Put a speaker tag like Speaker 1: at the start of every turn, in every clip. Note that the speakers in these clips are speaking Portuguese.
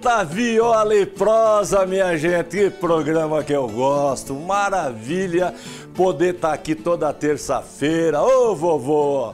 Speaker 1: Canta viola e prosa, minha gente, que programa que eu gosto, maravilha poder estar aqui toda terça-feira. Ô vovô,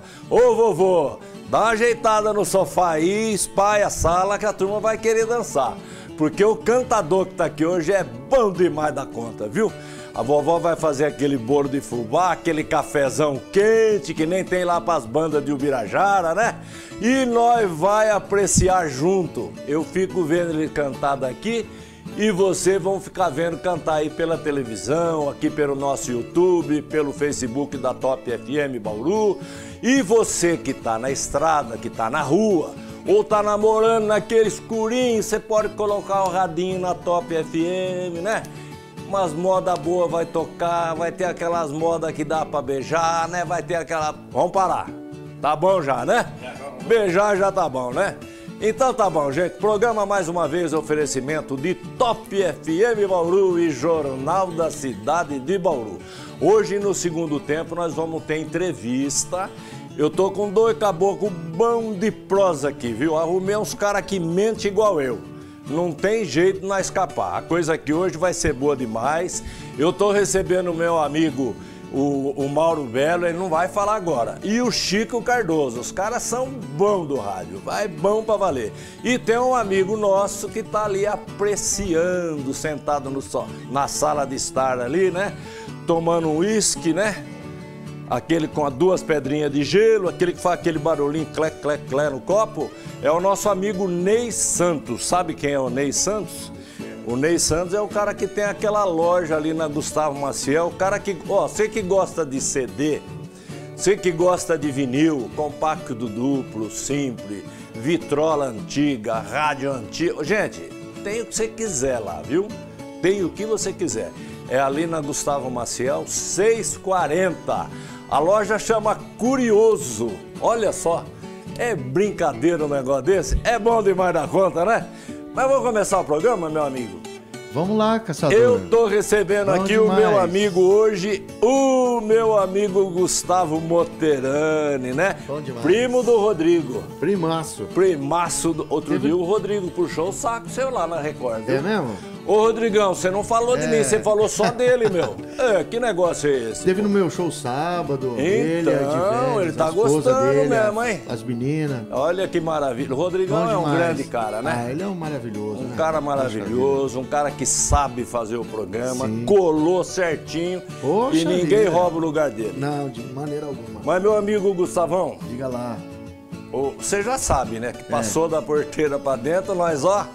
Speaker 1: dá uma ajeitada no sofá aí, espalha a sala que a turma vai querer dançar, porque o cantador que tá aqui hoje é bom demais da conta, viu? A vovó vai fazer aquele bolo de fubá, aquele cafezão quente que nem tem lá pras bandas de Ubirajara, né? E nós vai apreciar junto. Eu fico vendo ele cantar daqui e vocês vão ficar vendo cantar aí pela televisão, aqui pelo nosso YouTube, pelo Facebook da Top FM Bauru. E você que tá na estrada, que tá na rua, ou tá namorando naquele escurinho, você pode colocar o radinho na Top FM, né? Umas modas boas vai tocar, vai ter aquelas modas que dá pra beijar, né? Vai ter aquela... Vamos parar. Tá bom já, né? Beijar já tá bom, né? Então tá bom, gente. Programa mais uma vez oferecimento de Top FM Bauru e Jornal da Cidade de Bauru. Hoje, no segundo tempo, nós vamos ter entrevista. Eu tô com dois caboclos bons de prosa aqui, viu? Arrumei uns caras que mentem igual eu. Não tem jeito de nós escapar. A coisa aqui hoje vai ser boa demais. Eu tô recebendo o meu amigo, o Mauro Belo, ele não vai falar agora. E o Chico Cardoso. Os caras são bons do rádio. Vai bom pra valer. E tem um amigo nosso que tá ali apreciando, sentado na sala de estar ali, né? Tomando um uísque, né? Aquele com as duas pedrinhas de gelo, aquele que faz aquele barulhinho clec, clec, clec no copo, é o nosso amigo Ney Santos. Sabe quem é o Ney Santos? O Ney Santos é o cara que tem aquela loja ali na Gustavo Maciel, o cara que, ó, você que gosta de CD, você que gosta de vinil, compacto duplo, simples, vitrola antiga, rádio antiga, gente, tem o que você quiser lá, viu? Tem o que você quiser. É ali na Gustavo Maciel, 640. A loja chama Curioso. Olha só, é brincadeira um negócio desse? É bom demais da conta, né? Mas vamos começar o programa, meu amigo?
Speaker 2: Vamos lá, caçador.
Speaker 1: Eu tô recebendo
Speaker 2: bom
Speaker 1: aqui
Speaker 2: demais.
Speaker 1: O meu amigo hoje, o meu amigo Gustavo Moterani, né?
Speaker 2: Bom demais.
Speaker 1: Primo do Rodrigo.
Speaker 2: Primaço.
Speaker 1: Primaço do... Outro dia o Rodrigo puxou o saco seu lá na Record, viu?
Speaker 2: É mesmo?
Speaker 1: Ô, Rodrigão, você não falou de mim, você falou só dele, meu. Que negócio é esse?
Speaker 2: Teve no meu show sábado.
Speaker 1: Então, ele tá gostando
Speaker 2: dele,
Speaker 1: mesmo, hein?
Speaker 2: As meninas.
Speaker 1: Olha que maravilha. O Rodrigão é um grande cara, né?
Speaker 2: Ah, ele é um maravilhoso.
Speaker 1: Um cara maravilhoso, um cara que sabe fazer o programa,
Speaker 2: Sim.
Speaker 1: colou certinho.
Speaker 2: Poxa
Speaker 1: E ninguém
Speaker 2: vida.
Speaker 1: rouba o lugar dele.
Speaker 2: Não, de maneira alguma.
Speaker 1: Mas, meu amigo Gustavão,
Speaker 2: Diga lá.
Speaker 1: você já sabe, né? Que passou da porteira pra dentro, nós, ó...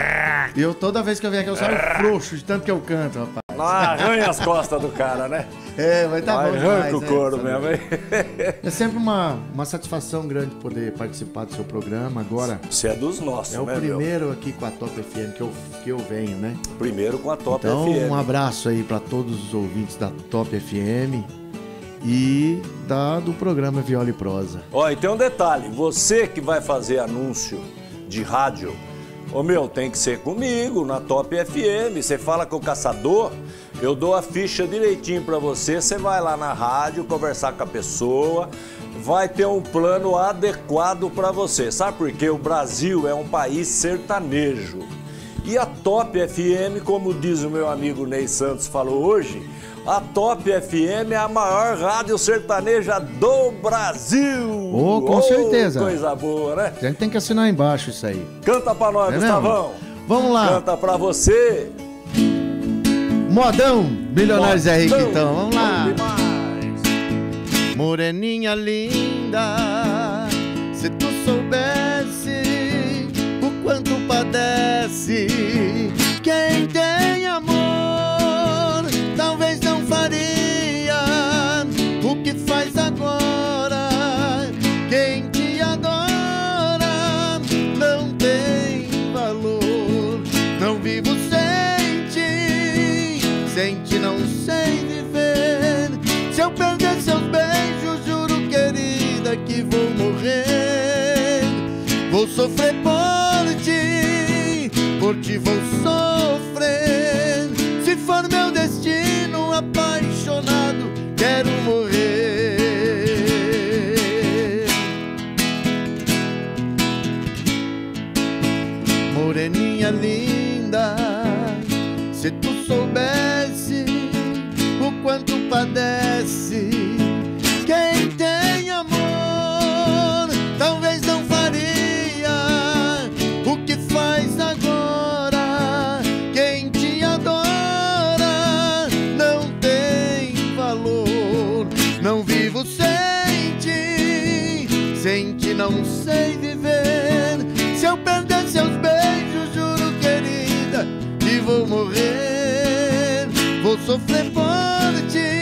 Speaker 2: E eu, toda vez que eu venho aqui, eu saio frouxo de tanto que eu canto, rapaz.
Speaker 1: Arranha as costas do cara, né?
Speaker 2: É, vai tá bom demais,
Speaker 1: Arranca o couro
Speaker 2: sabe?
Speaker 1: mesmo, hein?
Speaker 2: É sempre uma satisfação grande poder participar do seu programa agora.
Speaker 1: Você é dos nossos,
Speaker 2: É o
Speaker 1: né,
Speaker 2: primeiro aqui com a Top FM que eu venho, né?
Speaker 1: meu? Primeiro com a Top
Speaker 2: Então,
Speaker 1: FM.
Speaker 2: um abraço aí para todos os ouvintes da Top FM e do programa Viola e Prosa.
Speaker 1: Ó, e tem um detalhe, você que vai fazer anúncio de rádio, ô meu, tem que ser comigo, na Top FM, você fala com o caçador, eu dou a ficha direitinho pra você, você vai lá na rádio, conversar com a pessoa, vai ter um plano adequado pra você, sabe por quê? O Brasil é um país sertanejo, e a Top FM, como diz o meu amigo Ney Santos falou hoje, a Top FM é a maior rádio sertaneja do Brasil.
Speaker 2: Oh, com certeza.
Speaker 1: Coisa boa, né?
Speaker 2: A gente tem que assinar embaixo isso aí.
Speaker 1: Canta pra nós,
Speaker 2: É
Speaker 1: Gustavão.
Speaker 2: mesmo? Vamos lá.
Speaker 1: Canta pra você.
Speaker 2: Modão, Milionários é Rico, então. Vamos lá.
Speaker 1: Bom demais.
Speaker 2: Moreninha linda, se tu soubesse o quanto padece quem tem amor, talvez não faria o que faz agora. Quem te adora não tem valor. Não vivo sem ti não sei viver. Se eu perder seus beijos, juro, querida, que vou morrer. Vou sofrer por ti vou sofrer. Se for meu destino, apaixonado, quero morrer. Moreninha linda, Se tu soubesse o quanto padece quem tem amor, talvez não faria o que faz agora. Quem te adora não tem valor. Não vivo sem ti não sei viver. Se eu perder seus beijos, juro, querida, que vou morrer. Vou sofrer por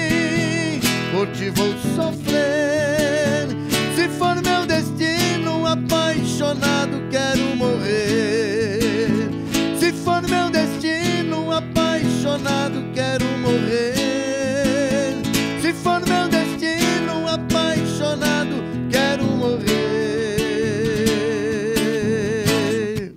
Speaker 2: ti vou sofrer. Se for meu destino, apaixonado quero morrer. Se for meu destino, apaixonado quero morrer. Se for meu destino, apaixonado quero morrer.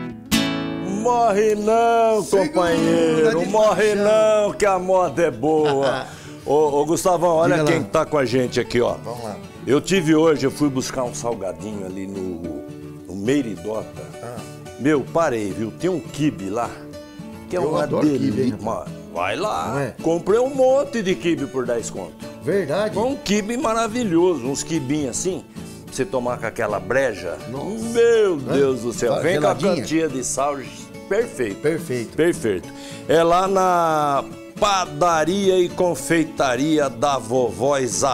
Speaker 1: Morre não, companheiro, morre não, que a moda é boa. Ô, Gustavão, olha quem tá com a gente aqui, ó.
Speaker 2: Vamos lá.
Speaker 1: Eu fui buscar um salgadinho ali no Meiridota. Meu, parei, viu? Tem um quibe lá, que é uma delícia. Vai lá, comprei um monte de quibe por 10 conto.
Speaker 2: Verdade?
Speaker 1: Um quibe maravilhoso, uns quibinhos assim, pra você tomar com aquela breja. Nossa. Meu Deus do céu, vem geladinha. Com a quantia de sal, perfeito.
Speaker 2: Perfeito.
Speaker 1: Perfeito. É lá na Padaria e Confeitaria da Vovó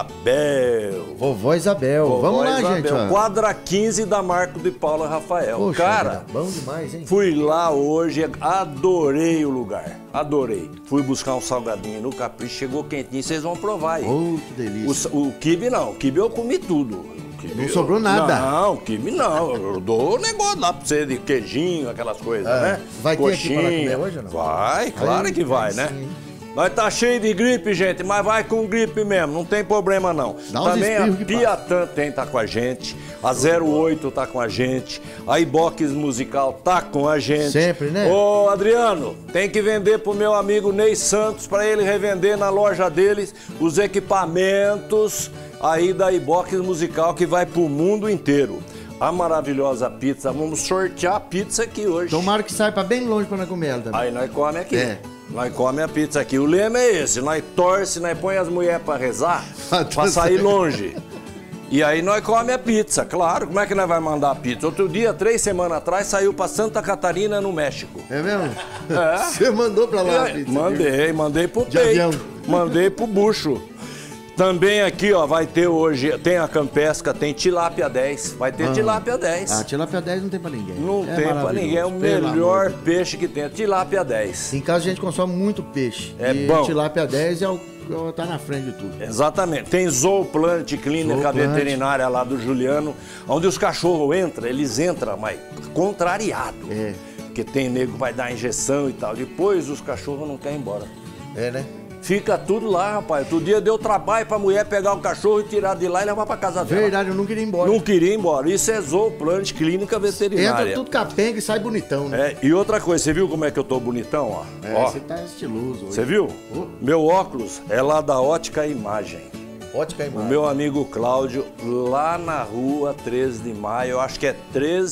Speaker 1: Isabel.
Speaker 2: Vovó Isabel. Vamos lá, Isabel, gente. Ó.
Speaker 1: Quadra 15 da Marco de Paula Rafael.
Speaker 2: Poxa,
Speaker 1: cara,
Speaker 2: bom demais, hein?
Speaker 1: Fui lá hoje, adorei o lugar. Adorei. Fui buscar um salgadinho no Capricho, chegou quentinho, vocês vão provar aí.
Speaker 2: Oh, que delícia.
Speaker 1: O quibe não, o quibe eu comi tudo.
Speaker 2: Não sobrou nada.
Speaker 1: Não, quibe não. Eu dou o negócio lá pra você de queijinho, aquelas coisas, né?
Speaker 2: Vai ter aqui pra comer hoje ou não?
Speaker 1: Vai, claro que vai, né? Sim. Nós tá cheio de gripe, gente, mas vai com gripe mesmo, não tem problema não. Também a Piatã tá com a gente, a 08 tá com a gente, a Ibox Musical tá com a gente.
Speaker 2: Sempre, né?
Speaker 1: Ô, Adriano, tem que vender pro meu amigo Ney Santos para ele revender na loja deles os equipamentos aí da Ibox Musical que vai pro mundo inteiro. A maravilhosa pizza, vamos sortear a pizza aqui hoje.
Speaker 2: Tomara que saia pra bem longe pra nós comer ela também.
Speaker 1: Aí nós come aqui. Nós come a pizza aqui. O lema é esse, nós torce, nós põe as mulheres pra rezar, pra sair longe. E aí nós come a pizza, claro. Como é que nós vai mandar a pizza? Outro dia, 3 semanas atrás, saiu pra Santa Catarina, no México.
Speaker 2: É mesmo? É. Você mandou pra lá a pizza?
Speaker 1: Mandei pro peito, mandei pro bucho. Também aqui, ó, vai ter hoje, tem a Campesca, tem tilápia 10, vai ter tilápia 10.
Speaker 2: Ah, tilápia 10 não tem pra ninguém.
Speaker 1: Não tem pra ninguém, é o melhor peixe que tem, tilápia 10.
Speaker 2: Em casa a gente consome muito peixe.
Speaker 1: É bom.
Speaker 2: Tilápia 10 tá na frente de tudo.
Speaker 1: Exatamente. Tem Zooplant, clínica veterinária lá do Juliano, onde os cachorros entram, eles entram, mas contrariado. É. Porque tem nego que vai dar injeção e tal. Depois os cachorros não querem ir embora.
Speaker 2: É, né?
Speaker 1: Fica tudo lá, rapaz. Outro dia deu trabalho pra mulher pegar o cachorro e tirar de lá e levar pra casa dela.
Speaker 2: Verdade, eu não queria ir embora.
Speaker 1: Não queria ir embora. Isso é Zooplant, clínica veterinária.
Speaker 2: Entra tudo capenga e sai bonitão, né?
Speaker 1: É, e outra coisa, você viu como é que eu tô bonitão, ó?
Speaker 2: É, você tá estiloso hoje.
Speaker 1: Você viu? Meu óculos é lá da Ótica Imagem.
Speaker 2: Ótica Imagem.
Speaker 1: O meu amigo Cláudio, lá na rua 13 de maio, eu acho que é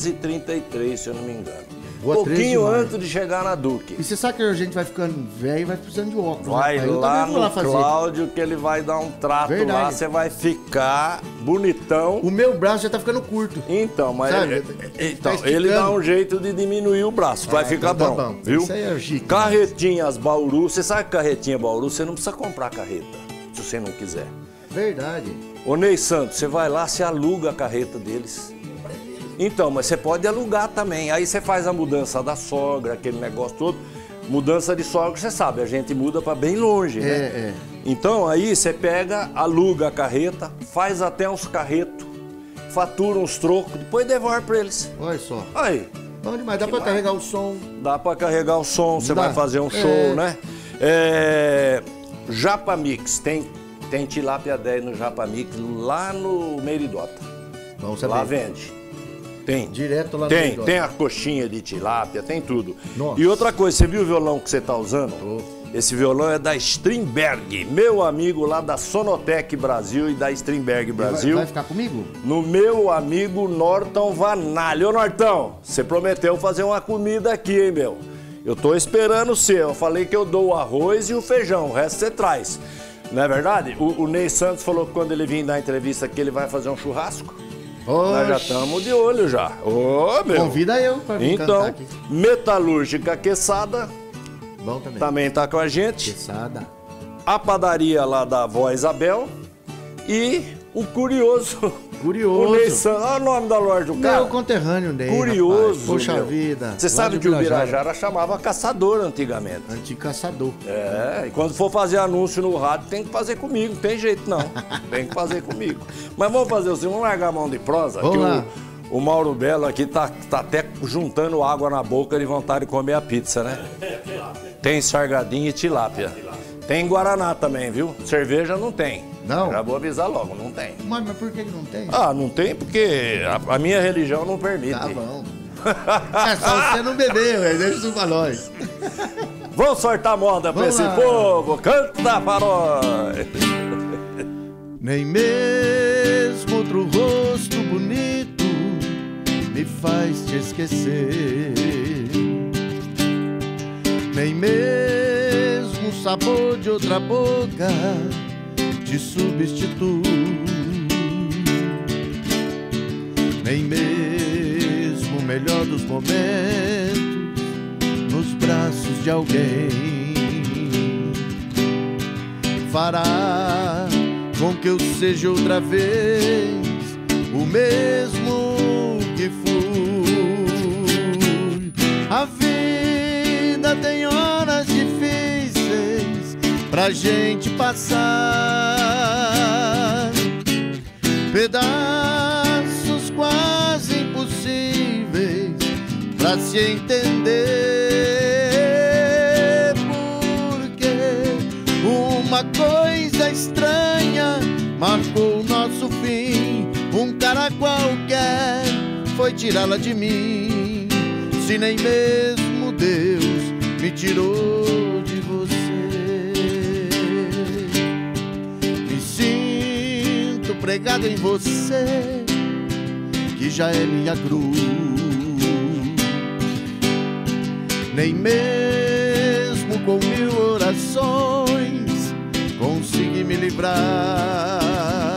Speaker 1: 1333, se eu não me engano. Um pouquinho antes de chegar na Duque.
Speaker 2: E você sabe que a gente vai ficando velho e vai precisando de óculos.
Speaker 1: Vai lá no Cláudio que ele vai dar um trato lá, você vai ficar bonitão.
Speaker 2: O meu braço já tá ficando curto.
Speaker 1: Então, mas ele dá um jeito de diminuir o braço, vai ficar
Speaker 2: então
Speaker 1: bom,
Speaker 2: tá bom,
Speaker 1: viu?
Speaker 2: Isso aí é chique.
Speaker 1: Carretinhas Bauru, você sabe que carretinha Bauru, você não precisa comprar carreta, se você não quiser.
Speaker 2: Verdade.
Speaker 1: Ô Ney Santos, você vai lá, você aluga a carreta deles. Então, mas você pode alugar também. Aí você faz a mudança da sogra, aquele negócio todo. Mudança de sogra, você sabe, a gente muda para bem longe, né? Então, aí você pega, aluga a carreta, faz até uns carretos, fatura uns trocos, depois devolve para eles.
Speaker 2: Olha só.
Speaker 1: Aí.
Speaker 2: Bom demais, dá para carregar o som.
Speaker 1: Dá para carregar o som, você vai fazer um show, né? Japa Mix, tem tilápia 10 no Japa Mix, lá no Meiridota.
Speaker 2: Vamos saber.
Speaker 1: Lá vende. Tem.
Speaker 2: Direto lá no
Speaker 1: Meiridota. Tem a coxinha de tilápia, tem tudo.
Speaker 2: Nossa.
Speaker 1: E outra coisa, você viu o violão que você tá usando? Esse violão é da Strindberg, meu amigo lá da Sonotec Brasil e da Strindberg Brasil.
Speaker 2: Vai ficar comigo?
Speaker 1: No meu amigo Norton Vanalli. Ô Nortão, você prometeu fazer uma comida aqui, hein, meu? Eu tô esperando o seu. Eu falei que eu dou o arroz e o feijão, o resto você traz. Não é verdade? O Ney Santos falou que quando ele vir dar entrevista aqui, ele vai fazer um churrasco.
Speaker 2: Oxi.
Speaker 1: Nós já estamos de olho já. Ô, meu.
Speaker 2: Convida eu pra vir cantar aqui.
Speaker 1: Metalúrgica Quesada
Speaker 2: Bom também.
Speaker 1: também tá com a gente.
Speaker 2: Quesada.
Speaker 1: A padaria lá da avó Isabel e o Curioso.
Speaker 2: Curioso.
Speaker 1: O Ney Santos. Olha o nome da loja do cara.
Speaker 2: Meu conterrâneo Ney,
Speaker 1: Curioso.
Speaker 2: rapaz. Poxa
Speaker 1: meu.
Speaker 2: vida.
Speaker 1: Você sabe que o Birajara chamava caçador antigamente.
Speaker 2: Anticaçador.
Speaker 1: É, e quando for fazer anúncio no rádio, tem que fazer comigo, não tem jeito não. Tem que fazer comigo. Mas vamos fazer assim, vamos largar a mão de prosa.
Speaker 2: Vamos
Speaker 1: que
Speaker 2: lá.
Speaker 1: O Mauro Belo aqui tá até juntando água na boca de vontade de comer a pizza, né? Tem sargadinha e tilápia. Tem Guaraná também, viu? Cerveja não tem.
Speaker 2: Não?
Speaker 1: Já vou avisar logo, não tem.
Speaker 2: Mas por que não tem?
Speaker 1: Ah, não tem porque a minha religião não permite.
Speaker 2: Tá bom. É só você não beber, velho. Deixa isso pra nós.
Speaker 1: Vamos sortar moda pra
Speaker 2: Vamos
Speaker 1: esse
Speaker 2: lá.
Speaker 1: povo. Canta para nós.
Speaker 2: Nem mesmo outro rosto bonito me faz te esquecer. Nem mesmo o sabor de outra boca te substitui. Nem mesmo o melhor dos momentos nos braços de alguém fará com que eu seja outra vez o mesmo que fui. A vida tem horas difíceis pra gente passar, pedaços quase impossíveis pra se entender, porque uma coisa estranha marcou o nosso fim. Um cara qualquer foi tirá-la de mim. Se nem mesmo Deus me tirou de você, me sinto pregado em você, que já é minha cruz. Nem mesmo com 1000 orações consegui me livrar.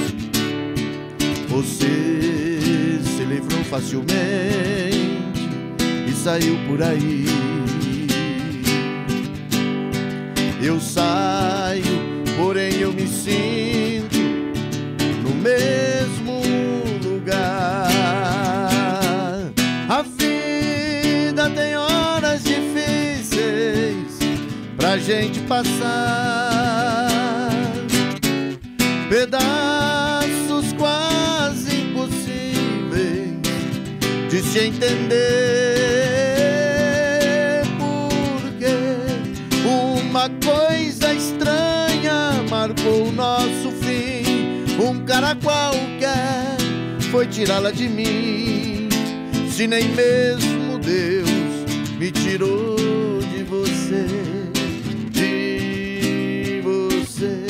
Speaker 2: Você se livrou facilmente e saiu por aí. Eu saio, porém eu me sinto no mesmo lugar. A vida tem horas difíceis pra gente passar, pedaços quase impossíveis de se entender, porque uma coisa estranha marcou o nosso fim. Um cara qualquer foi tirá-la de mim. Se nem mesmo Deus me tirou de você, de você.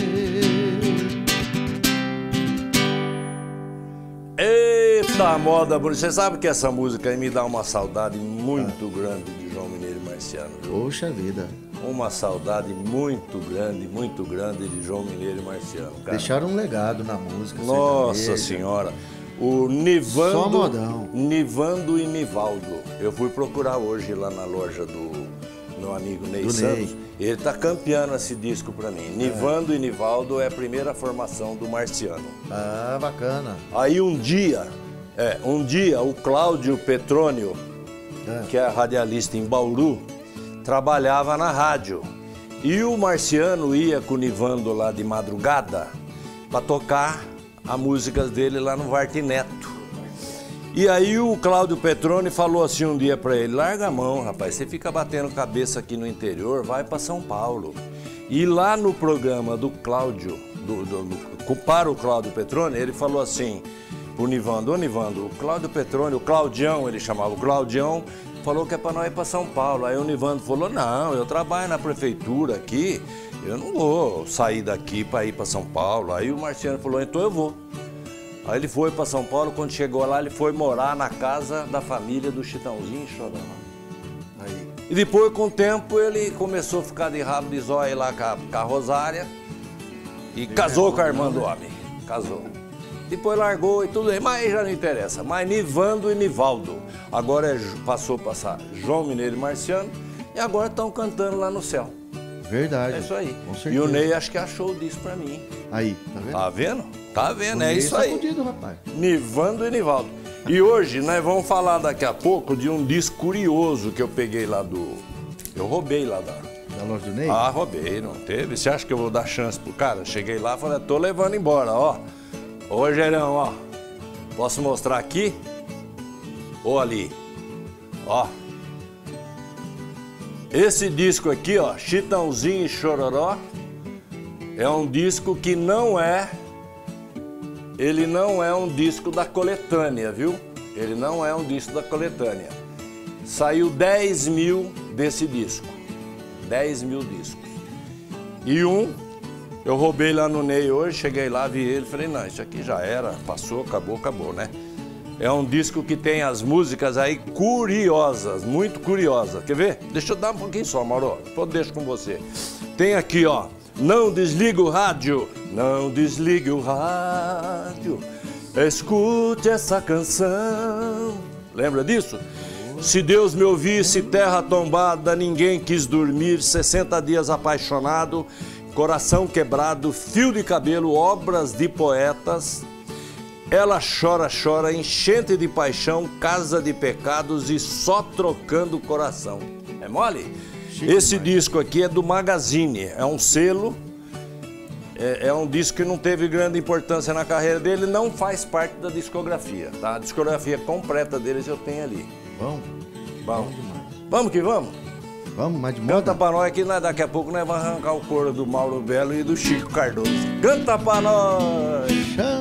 Speaker 1: Eita, moda bonita. Você sabe que essa música aí me dá uma saudade muito grande de João Mineiro e Marciano, viu?
Speaker 2: Poxa vida.
Speaker 1: Uma saudade muito grande de João Mineiro e Marciano, cara.
Speaker 2: Deixaram um legado na música.
Speaker 1: Nossa
Speaker 2: sertaneja.
Speaker 1: Senhora. O Nivando,
Speaker 2: Só modão.
Speaker 1: Nivando e Nivaldo. Eu fui procurar hoje lá na loja do meu amigo Ney
Speaker 2: Do
Speaker 1: Santos.
Speaker 2: Ney.
Speaker 1: Ele tá campeando esse disco pra mim. Nivando e Nivaldo é a primeira formação do Marciano.
Speaker 2: Ah, bacana.
Speaker 1: Aí um dia o Cláudio Petrônio, que é radialista em Bauru, trabalhava na rádio. E o Marciano ia com o Nivando lá de madrugada para tocar as músicas dele lá no Varte Neto. E aí o Cláudio Petroni falou assim um dia para ele: larga a mão, rapaz, você fica batendo cabeça aqui no interior, vai para São Paulo. E lá no programa do Cláudio, para o Cláudio Petroni, ele falou assim pro Nivando: ô Nivando, o Cláudio Petroni, o Claudião, ele chamava o Claudião, falou que é para nós ir para São Paulo. Aí o Nivando falou: não, eu trabalho na prefeitura aqui, eu não vou sair daqui para ir para São Paulo. Aí o Marciano falou: então eu vou. Aí ele foi para São Paulo, quando chegou lá ele foi morar na casa da família do Chitãozinho e Chororó. Aí. E depois, com o tempo, ele começou a ficar de rabo de zóia lá com a Rosária e casou com a irmã do homem. Casou. Depois largou e tudo aí, mas já não interessa. Mas Nivando e Nivaldo. Agora passou a passar João Mineiro e Marciano e agora estão cantando lá no céu.
Speaker 2: Verdade.
Speaker 1: É isso aí.
Speaker 2: Com certeza.
Speaker 1: E o Ney acho que achou disso pra mim.
Speaker 2: Aí, tá vendo?
Speaker 1: Tá vendo? Tá vendo, é isso aí.
Speaker 2: Fudido, rapaz.
Speaker 1: Nivando e Nivaldo. E hoje nós vamos falar daqui a pouco de um disco curioso que eu peguei lá do... Eu roubei lá da
Speaker 2: loja do Ney?
Speaker 1: Ah, roubei, não teve? Você acha que eu vou dar chance pro cara? Cheguei lá e falei, tô levando embora, ó. Ô, Rogerão, ó. Posso mostrar aqui? Ou ali? Ó. Esse disco aqui, ó, Chitãozinho e Chororó, é um disco que não é... Ele não é um disco da coletânea, viu? Ele não é um disco da coletânea. Saiu 10 mil desse disco. 10 mil discos. E eu roubei lá no Ney hoje, cheguei lá, vi ele, falei, não, isso aqui já era, passou, acabou, né? É um disco que tem as músicas aí curiosas, muito curiosas. Quer ver? Deixa eu dar um pouquinho só, Mauro, depois eu deixo com você. Tem aqui, ó, Não Desliga o Rádio, não desligue o rádio, escute essa canção. Lembra disso? Se Deus me ouvisse, terra tombada, ninguém quis dormir, 60 dias apaixonado, coração quebrado, fio de cabelo, obras de poetas. Ela chora, chora, enchente de paixão, casa de pecados e só trocando o coração. É mole? Esse disco aqui é do Magazine, é um selo, é um disco que não teve grande importância na carreira dele, não faz parte da discografia, tá? A discografia completa deles eu tenho ali.
Speaker 2: Bom.
Speaker 1: Bom. Vamos que vamos?
Speaker 2: Vamos, mais de moda?
Speaker 1: Canta pra nós que daqui a pouco nós vamos arrancar o couro do Mauro Belo e do Chico Cardoso. Canta pra nós!
Speaker 2: Chama.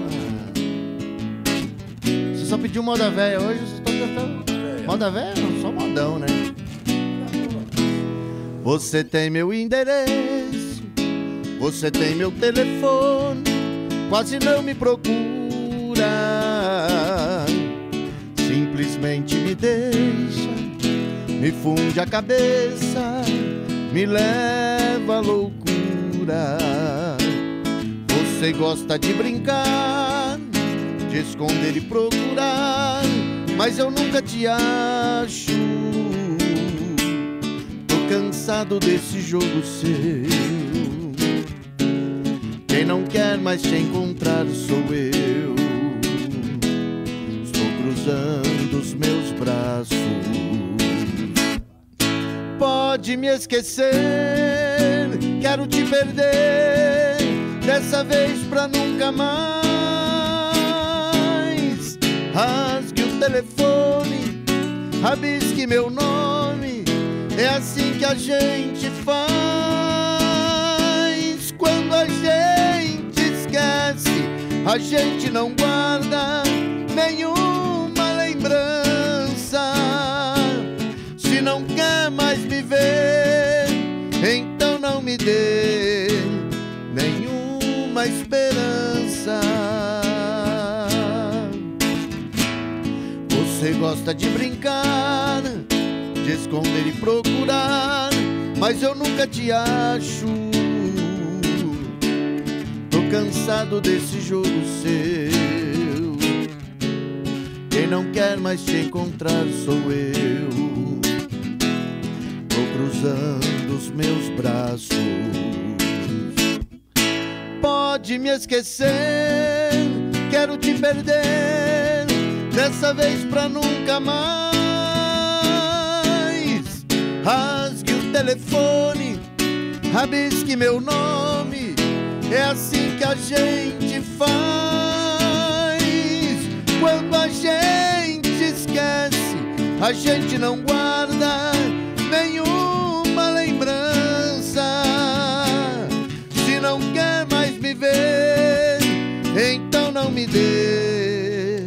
Speaker 2: Você só pediu moda velha hoje, vocês estão cantando. Moda velha? Não, só modão, né? Você tem meu endereço, você tem meu telefone, quase não me procura. Simplesmente me deixa, me funde a cabeça, me leva à loucura. Você gosta de brincar, de esconder e procurar, mas eu nunca te acho. Tô cansado desse jogo seu. Quem não quer mais te encontrar sou eu. Estou cruzando os meus braços. Pode me esquecer, quero te perder, dessa vez pra nunca mais. Rasgue o telefone, rabisque meu nome, é assim que a gente faz. Quando a gente esquece, a gente não guarda nenhuma lembrança. Se não quer mais me ver, então não me dê nenhuma esperança. Você gosta de brincar, de esconder e procurar, mas eu nunca te acho. Tô cansado desse jogo seu. Quem não quer mais te encontrar sou eu. Tô cruzando os meus braços. Pode me esquecer, quero te perder, dessa vez pra nunca mais. Rasgue o telefone, rabisque meu nome, é assim que a gente faz. Quando a gente esquece, a gente não guarda nenhuma lembrança. Se não quer mais me ver, então não me dê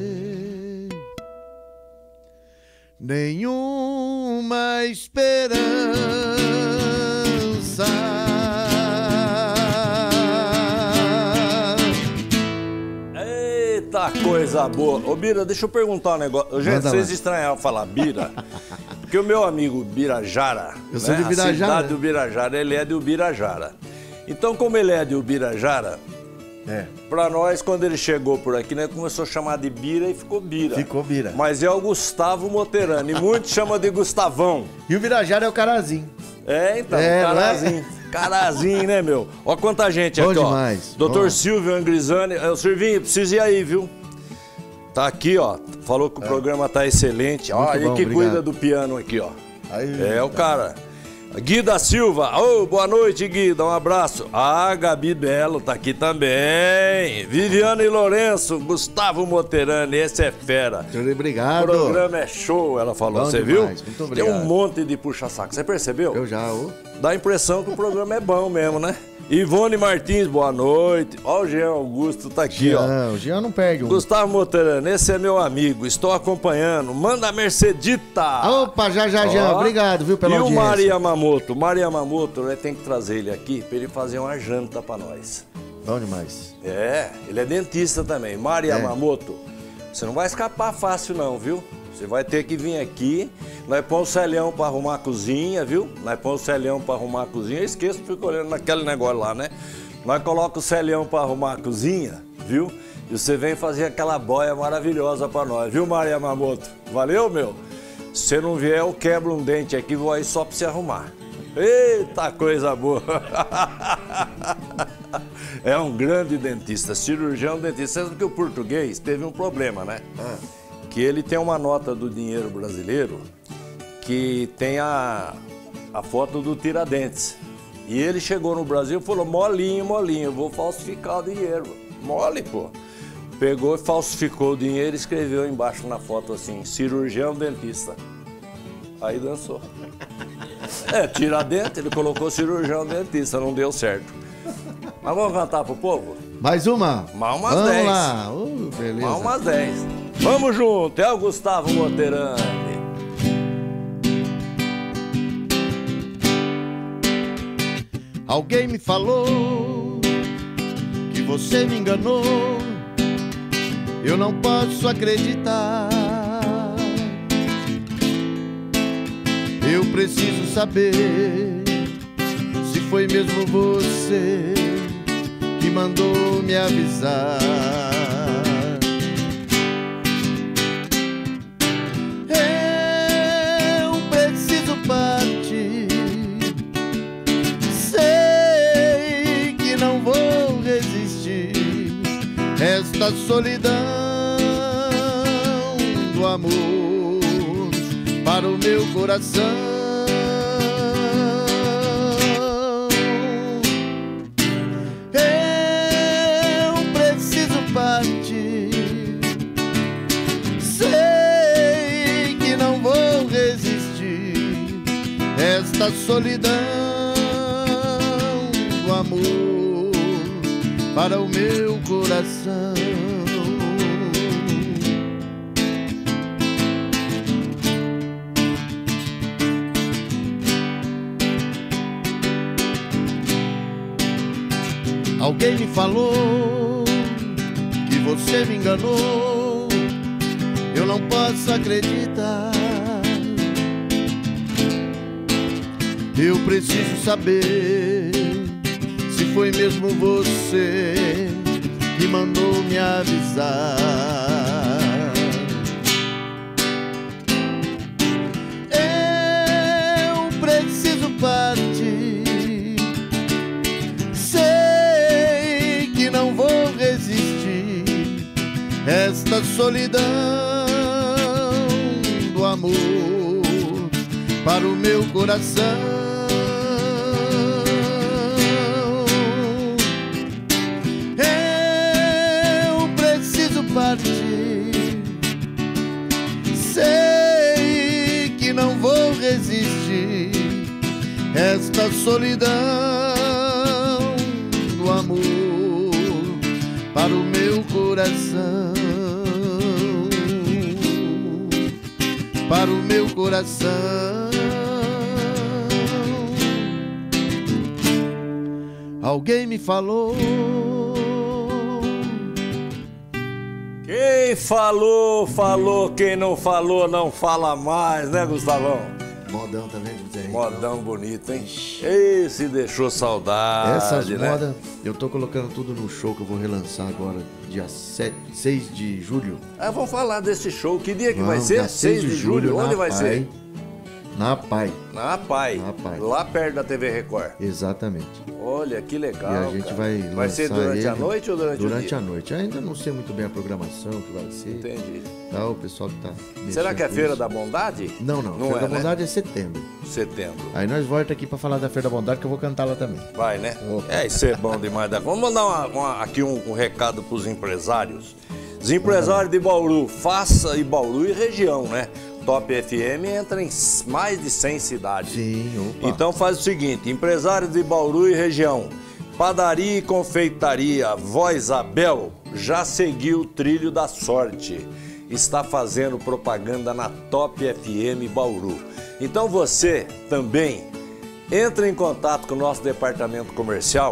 Speaker 2: nenhuma esperança.
Speaker 1: Eita coisa boa. Ô, Bira, deixa eu perguntar um negócio. Gente, vocês estranharam falar Bira? Porque o meu amigo Birajara,
Speaker 2: eu sou de Birajara.
Speaker 1: A cidade do Birajara, ele é de Ubirajara. Então, como ele é de Ubirajara, pra nós, quando ele chegou por aqui, né, começou a chamar de Bira e ficou Bira.
Speaker 2: Ficou Bira.
Speaker 1: Mas é o Gustavo Moterano, e muitos chamam de Gustavão.
Speaker 2: E o Birajara é o Carazinho.
Speaker 1: Então, Carazinho. Carazinho, né, meu? Ó quanta gente aqui,
Speaker 2: demais.
Speaker 1: ó. Doutor Silvio Angrisani. Silvinho, precisa ir aí, viu? Tá aqui, ó. Falou que o programa tá excelente. Ó, ele que cuida do piano aqui, ó. Aí, o cara. Gui da Silva, boa noite, Gui, dá um abraço. Gabi Belo tá aqui também. Viviane e Lourenço, Gustavo Moterani, esse é fera.
Speaker 2: Obrigado.
Speaker 1: O programa é show, ela falou, você viu?
Speaker 2: Muito obrigado.
Speaker 1: Tem um monte de puxa-saco, você percebeu?
Speaker 2: Eu já,
Speaker 1: Dá a impressão que o programa é bom mesmo, né? Ivone Martins, boa noite. Ó, o Jean Augusto tá aqui, ó.
Speaker 2: O Jean não perde um.
Speaker 1: Gustavo Moterano, esse é meu amigo, estou acompanhando. Manda a Mercedita.
Speaker 2: Opa, já, Jean. Obrigado, viu, pela audiência.
Speaker 1: E o Mari Yamamoto? Mari Yamamoto, né, tem que trazer ele aqui pra ele fazer uma janta pra nós.
Speaker 2: Bom demais.
Speaker 1: Ele é dentista também. Mari Yamamoto, você não vai escapar fácil não, viu? Você vai ter que vir aqui, nós põe o Celhão pra arrumar a cozinha, viu? Nós põe o Celhão pra arrumar a cozinha, eu esqueço, fico olhando naquele negócio lá, né? Nós coloca o Celhão pra arrumar a cozinha, viu? E você vem fazer aquela boia maravilhosa pra nós, viu, Maria Yamamoto? Valeu, meu? Se você não vier, eu quebro um dente aqui e vou aí só pra você arrumar. Eita, coisa boa! É um grande dentista, cirurgião dentista. Sabe que o português teve um problema, né? Que ele tem uma nota do dinheiro brasileiro que tem a foto do Tiradentes. E ele chegou no Brasil e falou, molinho, eu vou falsificar o dinheiro. Mole, pô. Pegou e falsificou o dinheiro e escreveu embaixo na foto assim, cirurgião dentista. Aí dançou. Tiradentes, ele colocou cirurgião dentista, não deu certo. Mas vamos cantar pro povo?
Speaker 2: Mais uma?
Speaker 1: Mais umas 10.
Speaker 2: Vamos lá. Beleza.
Speaker 1: Mais umas 10. Vamos junto, é o Gustavo Moterani.
Speaker 2: Alguém me falou que você me enganou. Eu não posso acreditar. Eu preciso saber se foi mesmo você que mandou me avisar. Eu preciso partir. Sei que não vou resistir. Esta solidão do amor para o meu coração. Eu preciso partir. Sei que não vou resistir. Esta solidão do amor para o meu coração. Alguém me falou que você me enganou. Eu não posso acreditar. Eu preciso saber se foi mesmo você que mandou me avisar. Eu preciso partir. Não vou resistir esta solidão do amor para o meu coração. Eu preciso partir. Sei que não vou resistir esta solidão do amor para o meu coração, para o meu coração. Alguém me falou.
Speaker 1: Quem falou, falou. Quem não falou, não fala mais, né, Gustavão?
Speaker 2: Modão também, Zé.
Speaker 1: Modão bonito, hein? Esse deixou saudade.
Speaker 2: Essas
Speaker 1: né?
Speaker 2: modas, eu tô colocando tudo no show que eu vou relançar agora, dia 6 de julho.
Speaker 1: Vamos falar desse show. Que dia que vai
Speaker 2: Vamos,
Speaker 1: ser?
Speaker 2: dia 6 de julho.
Speaker 1: Onde vai
Speaker 2: Pai.
Speaker 1: ser?
Speaker 2: Na PAI.
Speaker 1: Na PAI.
Speaker 2: Na PAI.
Speaker 1: Lá perto da TV Record.
Speaker 2: Exatamente.
Speaker 1: Olha, que legal.
Speaker 2: E a gente
Speaker 1: cara.
Speaker 2: vai
Speaker 1: ser
Speaker 2: lançar
Speaker 1: durante
Speaker 2: ele
Speaker 1: a noite ou durante o dia?
Speaker 2: Durante a noite. Ainda não sei muito bem a programação que vai ser.
Speaker 1: Entendi.
Speaker 2: Tá, o pessoal que tá
Speaker 1: Será que é
Speaker 2: mexendo
Speaker 1: Feira
Speaker 2: com
Speaker 1: da
Speaker 2: isso.
Speaker 1: Bondade?
Speaker 2: Não. Feira da
Speaker 1: né?
Speaker 2: Bondade é setembro.
Speaker 1: Setembro.
Speaker 2: Aí nós voltamos aqui pra falar da Feira da Bondade, que eu vou cantar lá também.
Speaker 1: Vai, né?
Speaker 2: Opa.
Speaker 1: Isso é bom demais. Vamos mandar aqui um recado pros empresários. Os empresários de Bauru, faça e Bauru e região, né? Top FM entra em mais de 100 cidades.
Speaker 2: Sim, opa.
Speaker 1: Então faz o seguinte, empresários de Bauru e região, padaria e confeitaria Voz Abel já seguiu o trilho da sorte. Está fazendo propaganda na Top FM Bauru. Então você também entra em contato com o nosso departamento comercial,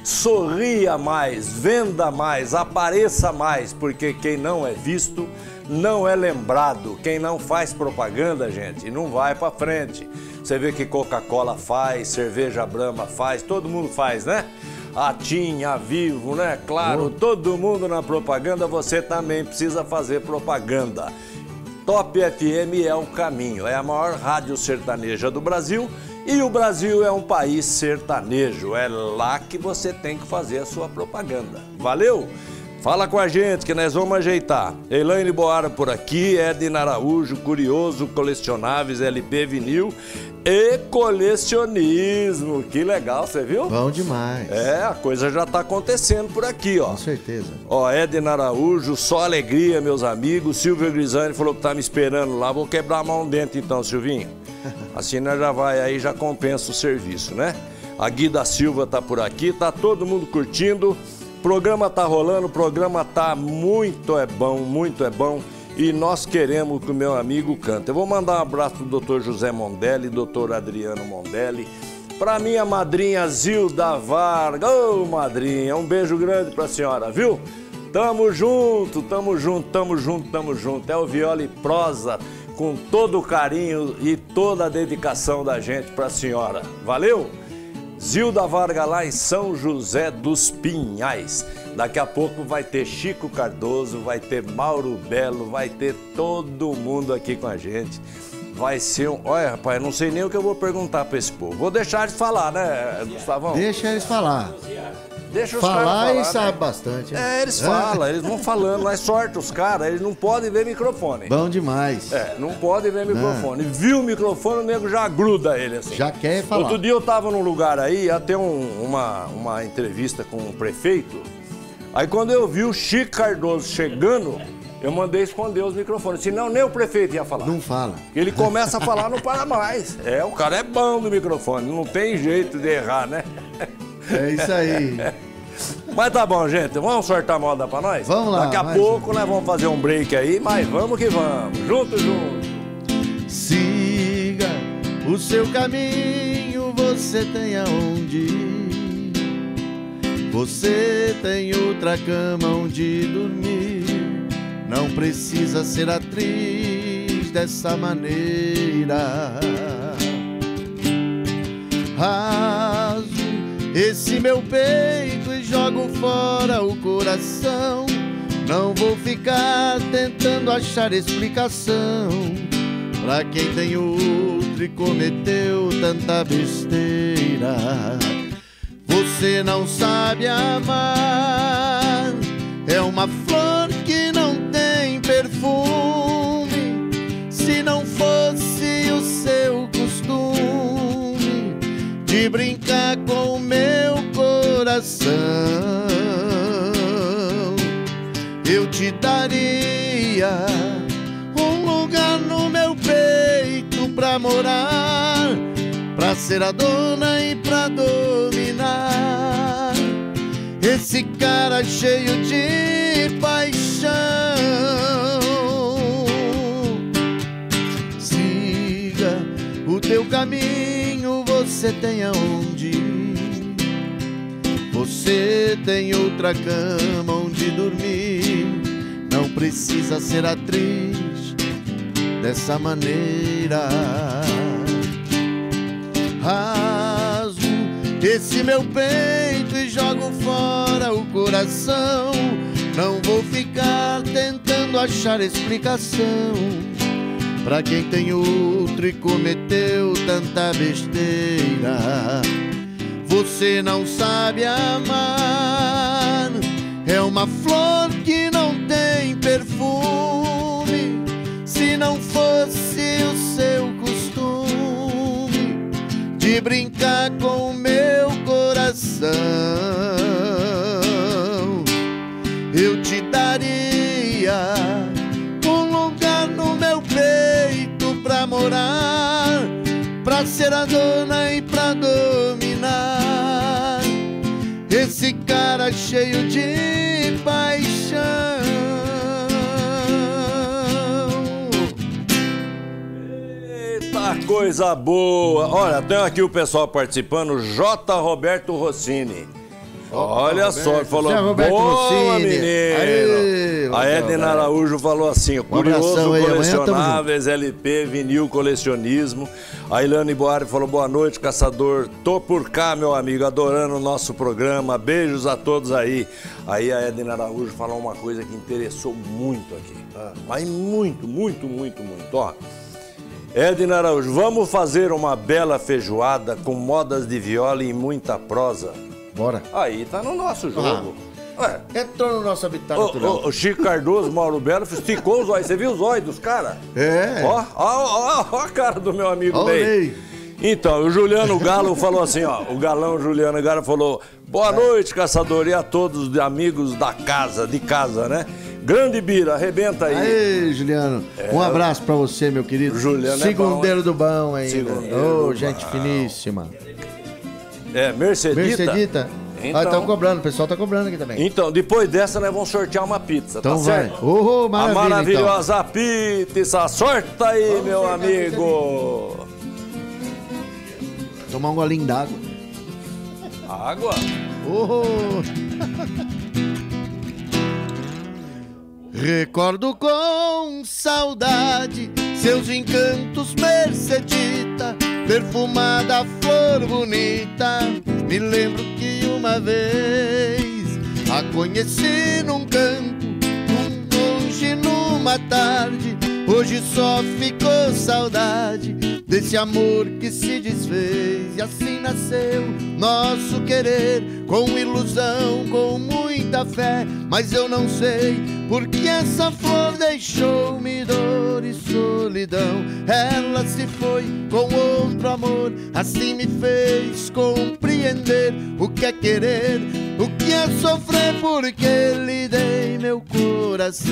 Speaker 1: sorria mais, venda mais, apareça mais, porque quem não é visto não é lembrado. Quem não faz propaganda, gente, não vai pra frente. Você vê que Coca-Cola faz, cerveja Brahma faz, todo mundo faz, né? A TIM, a Vivo, né? Claro, todo mundo na propaganda, você também precisa fazer propaganda. Top FM é o caminho, é a maior rádio sertaneja do Brasil e o Brasil é um país sertanejo. É lá que você tem que fazer a sua propaganda. Valeu? Fala com a gente que nós vamos ajeitar. Elaine Boara por aqui, Edna Araújo, Curioso, Colecionáveis, LP Vinil e Colecionismo. Que legal, você viu?
Speaker 2: Bom demais.
Speaker 1: A coisa já tá acontecendo por aqui, ó.
Speaker 2: Com certeza.
Speaker 1: Ó, Edna Araújo, só alegria, meus amigos. Silvio Grisani falou que tá me esperando lá. Vou quebrar a mão dentro então, Silvinho. Assim nós já vai aí, já compensa o serviço, né? A Guida Silva tá por aqui, tá todo mundo curtindo. O programa tá rolando, o programa tá muito é bom e nós queremos que o meu amigo cante. Eu vou mandar um abraço pro Dr. José Mondelli, Dr. Adriano Mondelli, pra minha madrinha Zilda Vargas. Ô, madrinha, um beijo grande pra senhora, viu? Tamo junto. É o Viola e Prosa, com todo o carinho e toda a dedicação da gente pra senhora. Valeu? Zilda Vargas lá em São José dos Pinhais. Daqui a pouco vai ter Chico Cardoso, vai ter Mauro Belo, vai ter todo mundo aqui com a gente. Vai ser um... Olha, rapaz, não sei nem o que eu vou perguntar pra esse povo. Vou deixar eles falar, né, Gustavão?
Speaker 2: Deixa eles falar.
Speaker 1: Deixa os
Speaker 2: falar
Speaker 1: caras falar,
Speaker 2: e sabe
Speaker 1: né?
Speaker 2: bastante.
Speaker 1: Eles falam, eles vão falando, mas sorte os caras, eles não podem ver microfone.
Speaker 2: Bom demais.
Speaker 1: Não pode ver microfone. Viu o microfone, o nego já gruda ele assim.
Speaker 2: Já quer falar.
Speaker 1: Outro dia eu tava num lugar aí, ia ter uma entrevista com o prefeito. Aí quando eu vi o Chico Cardoso chegando, eu mandei esconder os microfones. Senão nem o prefeito ia falar.
Speaker 2: Não fala.
Speaker 1: Ele começa a falar, não para mais. O cara é bom do microfone, não tem jeito de errar, né?
Speaker 2: É isso aí.
Speaker 1: Mas tá bom, gente. Vamos sortar moda pra nós?
Speaker 2: Vamos lá.
Speaker 1: Daqui a pouco nós vamos fazer um break aí, mas vamos que vamos. Junto.
Speaker 2: Siga o seu caminho, você tem aonde ir. Você tem outra cama onde dormir. Não precisa ser atriz dessa maneira. Raso esse meu peito e jogo fora o coração. Não vou ficar tentando achar explicação pra quem tem outro e cometeu tanta besteira. Você não sabe amar, é uma flor que não tem perfume. Se não fosse o seu costume de brincar com o meu coração, eu te daria um lugar no meu peito pra morar, pra ser a dona e pra dominar esse cara cheio de paixão. Siga o teu caminho, você tem aonde ir. Você tem outra cama onde dormir. Não precisa ser atriz dessa maneira. rasgo esse meu peito e jogo fora o coração. Não vou ficar tentando achar explicação pra quem tem outro e cometeu tanta besteira. Você não sabe amar, é uma flor que não tem perfume. Se não fosse o seu costume de brincar com o meu coração, eu te daria um lugar no meu peito pra morar, pra ser a dona e pra dominar esse cara cheio de paixão.
Speaker 1: Eita, coisa boa! Olha, tem aqui o pessoal participando, J. Roberto Rossini. Olha só, falou, boa menino. A Edna Araújo falou assim, curioso, colecionáveis, LP, vinil, colecionismo. A Ilane Boari falou, boa noite, caçador. Tô por cá, meu amigo, adorando o nosso programa. Beijos a todos aí. Aí a Edna Araújo falou uma coisa que interessou muito aqui. Mas muito, muito, muito, muito. Ó, Edna Araújo, vamos fazer uma bela feijoada com modas de viola e muita prosa.
Speaker 2: Bora.
Speaker 1: Aí tá no nosso jogo.
Speaker 2: Entrou no nosso habitat natural.
Speaker 1: O Chico Cardoso, Mauro Belo, esticou os olhos. Você viu os olhos dos caras?
Speaker 2: É.
Speaker 1: Ó a cara do meu amigo Ney. Então, o Juliano Galo falou assim, ó. O galão Juliano Galo falou, boa noite, caçador, e a todos os amigos da casa, de casa, né? Grande Bira, arrebenta aí.
Speaker 2: Aí, Juliano. Um abraço pra você, meu querido.
Speaker 1: Juliano
Speaker 2: Segundeiro do bom aí.
Speaker 1: Segundeiro
Speaker 2: gente finíssima.
Speaker 1: Mercedita?
Speaker 2: Então, estão cobrando, o pessoal tá cobrando aqui também.
Speaker 1: Então, depois dessa nós vamos sortear uma pizza,
Speaker 2: então
Speaker 1: tá certo?
Speaker 2: Maravilha,
Speaker 1: a maravilhosa pizza, sorta aí, meu amigo.
Speaker 2: Tomar um golinho d'água.
Speaker 1: Água?
Speaker 2: Recordo com saudade seus encantos, Mercedita, perfumada flor bonita. Me lembro que uma vez a conheci num campo, longe numa tarde. Hoje só ficou saudade desse amor que se desfez. E assim nasceu nosso querer, com ilusão, com muita fé. Mas eu não sei porque essa flor deixou-me dor e solidão. Ela se foi com outro amor, assim me fez compreender o que é querer, o que é sofrer, porque lhe dei meu coração.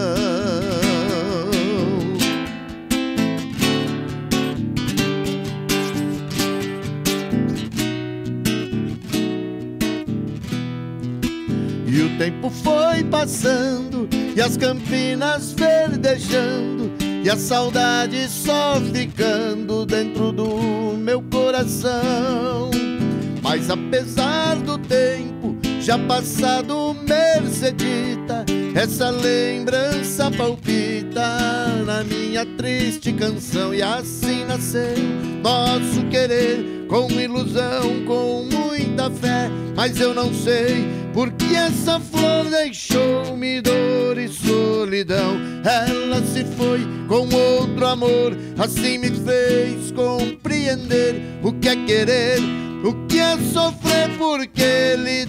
Speaker 2: E o tempo foi passando, e as campinas verdejando, e a saudade só ficando dentro do meu coração. Mas apesar do tempo já passado, Mercedita, essa lembrança palpita na minha triste canção. E assim nasceu nosso querer, com ilusão, com muita fé. Mas eu não sei porque essa flor deixou-me dor e solidão. Ela se foi com outro amor, assim me fez compreender o que é querer, o que é sofrer, porque lhe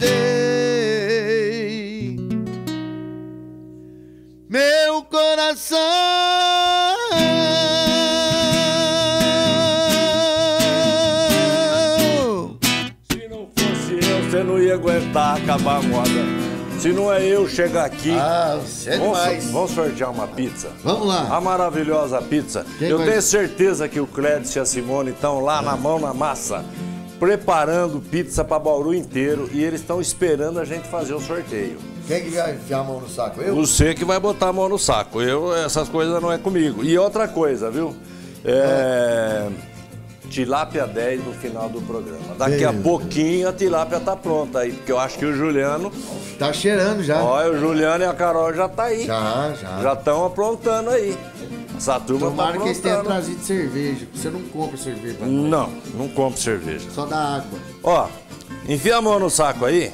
Speaker 2: dei meu coração.
Speaker 1: Se não fosse eu, você não ia aguentar acabar a moda. Se não é eu chegar aqui,
Speaker 2: você é demais.
Speaker 1: Vamos sortear uma pizza.
Speaker 2: Vamos lá.
Speaker 1: A maravilhosa pizza. Eu tenho certeza que o Clédio e a Simone estão lá na mão na massa, preparando pizza para Bauru inteiro, e eles estão esperando a gente fazer o sorteio.
Speaker 2: Quem que vai enfiar a mão no saco? Eu?
Speaker 1: Você que vai botar a mão no saco. Essas coisas não é comigo. E outra coisa, viu? Tilápia 10 no final do programa. Daqui a pouquinho a tilápia tá pronta aí, porque eu acho que o Juliano...
Speaker 2: Tá cheirando já.
Speaker 1: Olha, o Juliano e a Carol já tá aí.
Speaker 2: Já.
Speaker 1: Já estão aprontando aí. Essa turma
Speaker 2: Tomara
Speaker 1: tá
Speaker 2: que eles tenham
Speaker 1: aprontando.
Speaker 2: trazido cerveja. Você não compra cerveja pra nós.
Speaker 1: Não compro cerveja.
Speaker 2: Só dá água.
Speaker 1: Ó, enfia a mão no saco aí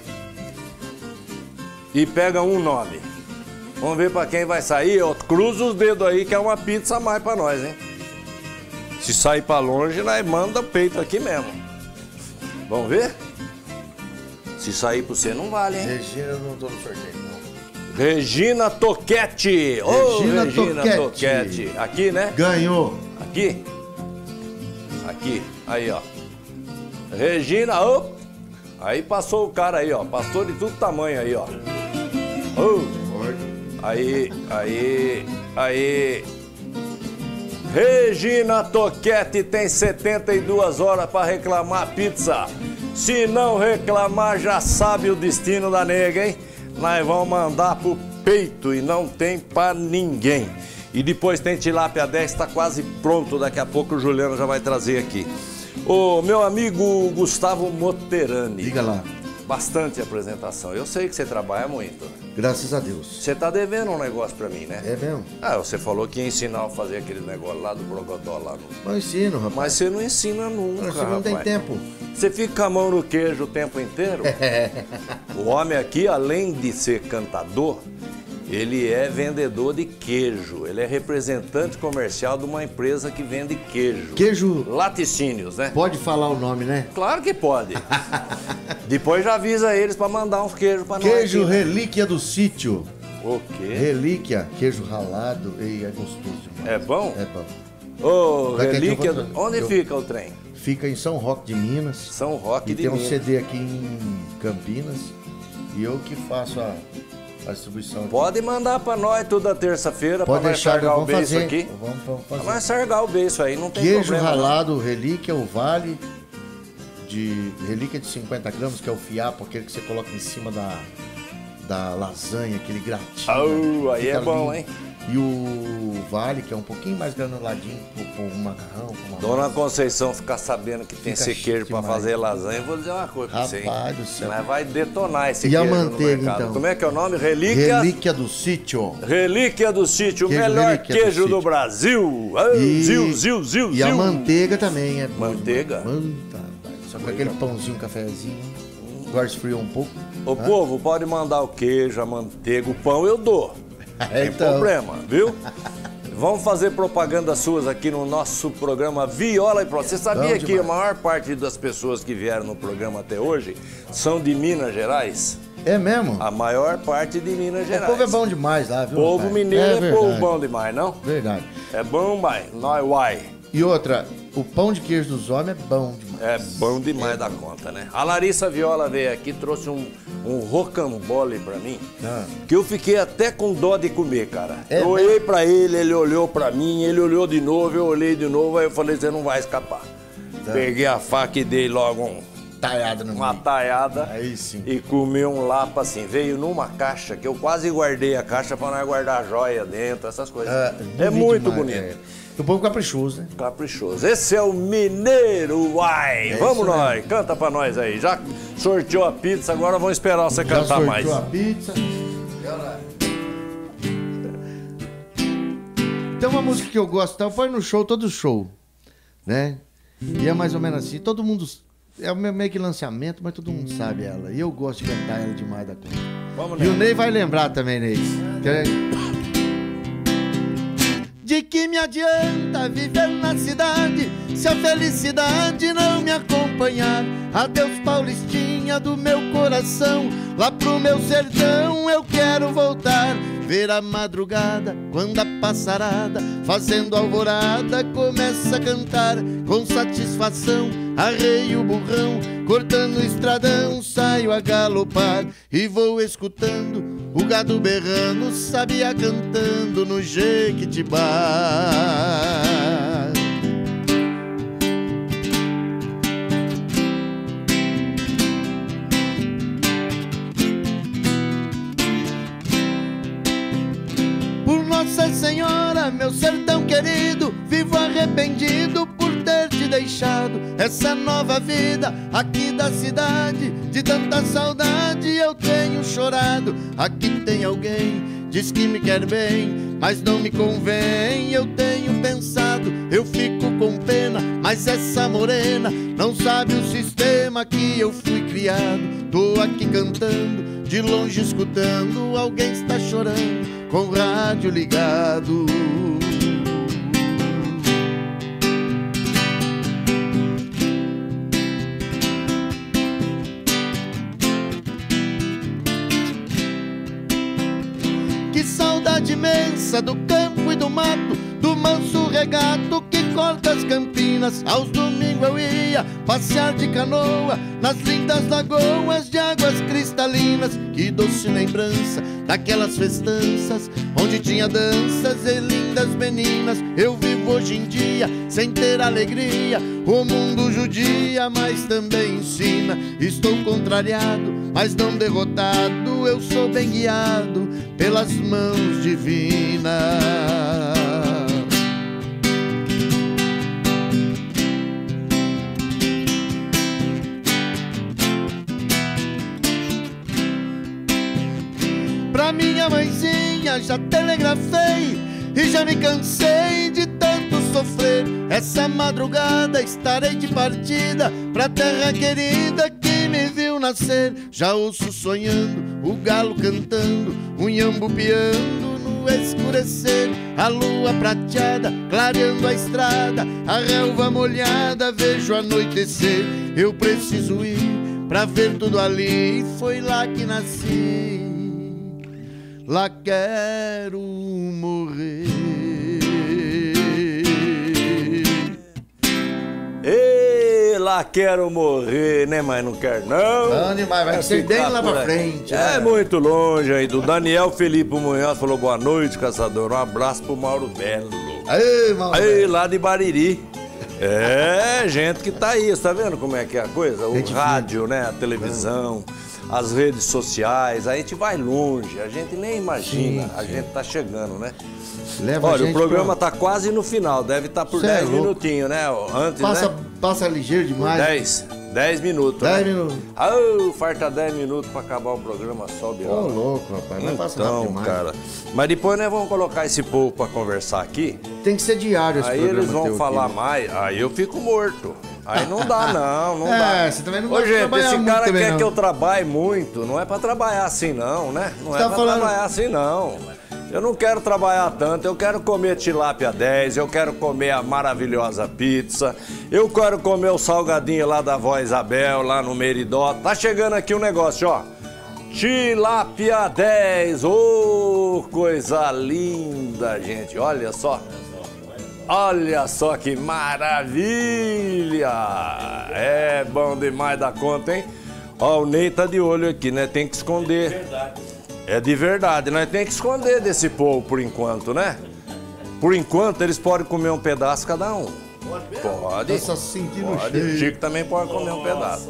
Speaker 1: e pega um nome. Vamos ver pra quem vai sair. Ó, cruza os dedos aí que é uma pizza a mais pra nós, hein? Se sair pra longe, nós manda o peito aqui mesmo. Vamos ver? Se sair pra você, não vale, hein?
Speaker 2: Regina, eu não tô no sorteio, não.
Speaker 1: Regina Toquete. Ô,
Speaker 2: Regina
Speaker 1: Regina
Speaker 2: Toquete.
Speaker 1: Toquete. Aqui, né?
Speaker 2: Ganhou.
Speaker 1: Aqui. Aqui. Aí, ó. Regina, ô. Aí passou o cara aí, ó. Passou de todo tamanho aí, ó. Ô. Aí. Regina Toquete tem 72 horas para reclamar a pizza. Se não reclamar, já sabe o destino da nega, hein? Nós vamos mandar pro peito e não tem pra ninguém. E depois tem tilápia 10, tá quase pronto. Daqui a pouco o Juliano já vai trazer aqui. O meu amigo Gustavo Motterani.
Speaker 2: Diga lá.
Speaker 1: Bastante apresentação. Eu sei que você trabalha muito.
Speaker 2: Graças a Deus.
Speaker 1: Você tá devendo um negócio pra mim, né?
Speaker 2: É mesmo?
Speaker 1: Ah, você falou que ia ensinar a fazer aquele negócio lá do Brogodó lá no...
Speaker 2: Eu ensino, rapaz.
Speaker 1: Mas você não ensina nunca,
Speaker 2: Você não tem
Speaker 1: rapaz.
Speaker 2: tempo.
Speaker 1: Você fica com a mão no queijo o tempo inteiro? O homem aqui, além de ser cantador, ele é vendedor de queijo. Ele é representante comercial de uma empresa que vende queijo.
Speaker 2: Queijo.
Speaker 1: Laticínios, né?
Speaker 2: Pode falar o nome, né?
Speaker 1: Claro que pode. Depois já avisa eles pra mandar uns queijos pra nós.
Speaker 2: Queijo
Speaker 1: aqui, né?
Speaker 2: Relíquia do Sítio.
Speaker 1: O quê?
Speaker 2: Relíquia, queijo ralado. E é gostoso demais.
Speaker 1: É bom?
Speaker 2: É bom.
Speaker 1: Ô,
Speaker 2: Daqui a pouco
Speaker 1: relíquia.
Speaker 2: eu vou-
Speaker 1: Onde
Speaker 2: eu-
Speaker 1: fica o trem?
Speaker 2: Fica em São Roque de Minas.
Speaker 1: São Roque
Speaker 2: E
Speaker 1: de
Speaker 2: tem um
Speaker 1: Minas.
Speaker 2: CD aqui em Campinas. E eu que faço a distribuição. aqui.
Speaker 1: Pode mandar pra nós toda terça-feira pra
Speaker 2: Pode
Speaker 1: nós
Speaker 2: deixar,
Speaker 1: sargar o
Speaker 2: vamos
Speaker 1: beiço
Speaker 2: fazer.
Speaker 1: aqui.
Speaker 2: Vamos
Speaker 1: Pra
Speaker 2: fazer.
Speaker 1: nós sargar o beiço aí, não tem
Speaker 2: Queijo
Speaker 1: problema. não.
Speaker 2: ralado, relíquia, o vale de relíquia de 50 gramas, que é o fiapo, aquele que você coloca em cima da lasanha, aquele gratinho.
Speaker 1: Aí
Speaker 2: Fica
Speaker 1: é bom,
Speaker 2: lindo.
Speaker 1: hein?
Speaker 2: E o vale, que é um pouquinho mais granuladinho, com um macarrão, com uma
Speaker 1: Dona
Speaker 2: massa.
Speaker 1: Conceição ficar sabendo que tem
Speaker 2: Fica
Speaker 1: esse queijo
Speaker 2: chique
Speaker 1: pra
Speaker 2: demais.
Speaker 1: fazer lasanha, eu vou dizer uma coisa pra você, hein?
Speaker 2: Rapaz do céu.
Speaker 1: Nós vai detonar esse
Speaker 2: E a
Speaker 1: queijo
Speaker 2: manteiga,
Speaker 1: no mercado.
Speaker 2: então?
Speaker 1: Como é que é o nome? Relíquia?
Speaker 2: Relíquia do sítio.
Speaker 1: Relíquia do Sítio, o
Speaker 2: Queijo
Speaker 1: melhor
Speaker 2: Relíquia do
Speaker 1: queijo do
Speaker 2: Sítio.
Speaker 1: Brasil. Ah, zil.
Speaker 2: E a manteiga também é boa
Speaker 1: Manteiga?
Speaker 2: demais. Manta, rapaz. Só com aquele pãozinho, cafezinho. Agora esfriou um pouco.
Speaker 1: Ô, povo, pode mandar o queijo, a manteiga, o pão eu dou. Tem problema, viu? Vamos fazer propaganda suas aqui no nosso programa Viola e Pro. Você sabia
Speaker 2: Vamos
Speaker 1: que a
Speaker 2: demais.
Speaker 1: maior parte das pessoas que vieram no programa até hoje são de Minas Gerais?
Speaker 2: É mesmo?
Speaker 1: A maior parte de Minas
Speaker 2: O
Speaker 1: Gerais.
Speaker 2: povo é bom demais lá, viu?
Speaker 1: Povo
Speaker 2: rapaz?
Speaker 1: mineiro é
Speaker 2: verdade.
Speaker 1: povo bom demais, não?
Speaker 2: Verdade.
Speaker 1: É bom, vai. Nós uai.
Speaker 2: E outra, o pão de queijo dos homens é bom demais.
Speaker 1: É bom demais da conta, né? A Larissa Viola veio aqui, trouxe um rocambole pra mim, que eu fiquei até com dó de comer, cara.
Speaker 2: É
Speaker 1: Eu olhei pra ele olhou pra mim, ele olhou de novo, eu olhei de novo, aí eu falei, você não vai escapar. Peguei a faca e dei logo
Speaker 2: Talhada no
Speaker 1: uma
Speaker 2: meio.
Speaker 1: taiada
Speaker 2: Aí sim.
Speaker 1: e comi um lapa assim. Veio numa caixa, que eu quase guardei a caixa pra nós guardar joia dentro, essas coisas. É
Speaker 2: Bonito
Speaker 1: muito
Speaker 2: demais,
Speaker 1: bonito.
Speaker 2: é. O povo caprichoso, né?
Speaker 1: Caprichoso. Esse é o Mineiro Uai. Vamos
Speaker 2: isso
Speaker 1: nós,
Speaker 2: mesmo.
Speaker 1: canta pra nós aí. Já sorteou a pizza, agora vamos esperar você
Speaker 2: Já
Speaker 1: cantar
Speaker 2: sorteou
Speaker 1: mais.
Speaker 2: a pizza. Tem uma música que eu gosto, então põe no show, todo show, né? E é mais ou menos assim, todo mundo... É meio que lançamento, mas todo mundo sabe ela. E eu gosto de cantar ela demais da conta.
Speaker 1: Vamos
Speaker 2: E o
Speaker 1: nessa.
Speaker 2: Ney vai lembrar também, Ney. De que me adianta viver na cidade se a felicidade não me acompanhar? Adeus, Paulistinha do meu coração, lá pro meu sertão eu quero voltar. Ver a madrugada, quando a passarada, fazendo alvorada, começa a cantar. Com satisfação, arreio o burrão, cortando o estradão, saio a galopar. E vou escutando o gado berrando, sabia cantando no Jequitibá. Por Nossa Senhora, meu sertão querido, vivo arrependido por ter te deixado. Essa nova vida aqui da cidade, de tanta saudade eu tenho chorado. Aqui tem alguém diz que me quer bem, mas não me convém. Eu tenho pensado, eu fico com pena, mas essa morena não sabe o sistema que eu fui criado. Tô aqui cantando, de longe escutando, alguém está chorando com o rádio ligado. Que saudade imensa do campo e do mato, do manso regato que corta as campinas. Aos domingos eu ia passear de canoa nas lindas lagoas de águas cristalinas. Que doce lembrança daquelas festanças onde tinha danças e lindas meninas. Eu vivo hoje em dia sem ter alegria, o mundo judia, mas também ensina. Estou contrariado, mas não derrotado, eu sou bem guiado pelas mãos divinas. Pra minha mãezinha já telegrafei e já me cansei de tanto sofrer. Essa madrugada estarei de partida pra terra querida que me viu nascer. Já ouço sonhando, o galo cantando, o inhambu piando no escurecer. A lua prateada clareando a estrada, a relva molhada vejo anoitecer. Eu preciso ir pra ver tudo ali, foi lá que nasci, lá quero morrer.
Speaker 1: Ei, lá quero morrer, né? Mas não quero não.
Speaker 2: Não, demais, vai ser bem lá pra frente.
Speaker 1: É muito longe aí. Do Daniel Felipe Munhoz falou boa noite, caçador. Um abraço pro Mauro Belo.
Speaker 2: Aê, Mauro
Speaker 1: Aí,
Speaker 2: Belo.
Speaker 1: lá de Bariri. É, gente que tá aí, você tá vendo como é que é a coisa? O rádio, né? A televisão, as redes sociais, a gente vai longe, a gente nem imagina, sim, a gente tá chegando, né?
Speaker 2: Leva
Speaker 1: olha, o programa tá quase no final, deve estar por 10 minutinhos, né? Antes,
Speaker 2: passa,
Speaker 1: né?
Speaker 2: Passa ligeiro demais.
Speaker 1: 10 minutos.
Speaker 2: 10 minutos.
Speaker 1: Ah, falta 10 minutos pra acabar o programa, sobe lá.
Speaker 2: Ô, louco, rapaz, não passa rápido demais.
Speaker 1: Cara, mas depois nós vamos colocar esse povo pra conversar aqui.
Speaker 2: Tem que ser diário esse programa.
Speaker 1: Aí eles vão falar mais, aí eu fico morto. Aí não dá, não dá.
Speaker 2: Você também não
Speaker 1: vai
Speaker 2: trabalhar muito.
Speaker 1: Esse cara quer
Speaker 2: não.
Speaker 1: que eu trabalhe muito, não é pra trabalhar assim não, né? Não é pra trabalhar assim não. Eu não quero trabalhar tanto, eu quero comer tilápia 10, eu quero comer a maravilhosa pizza, eu quero comer o salgadinho lá da avó Isabel, lá no Meridó. Tá chegando aqui um negócio, ó. Tilápia 10, ô, coisa linda, gente, olha só. Olha só que maravilha! É bom demais da conta, hein? Ó, o Ney tá de olho aqui, né? Tem que esconder. É verdade. É de verdade, nós tem que esconder desse povo por enquanto, né? Por enquanto, eles podem comer um pedaço cada um. Pode.
Speaker 2: Tá só sentindo
Speaker 1: pode.
Speaker 2: cheio.
Speaker 1: O Chico também pode comer um pedaço.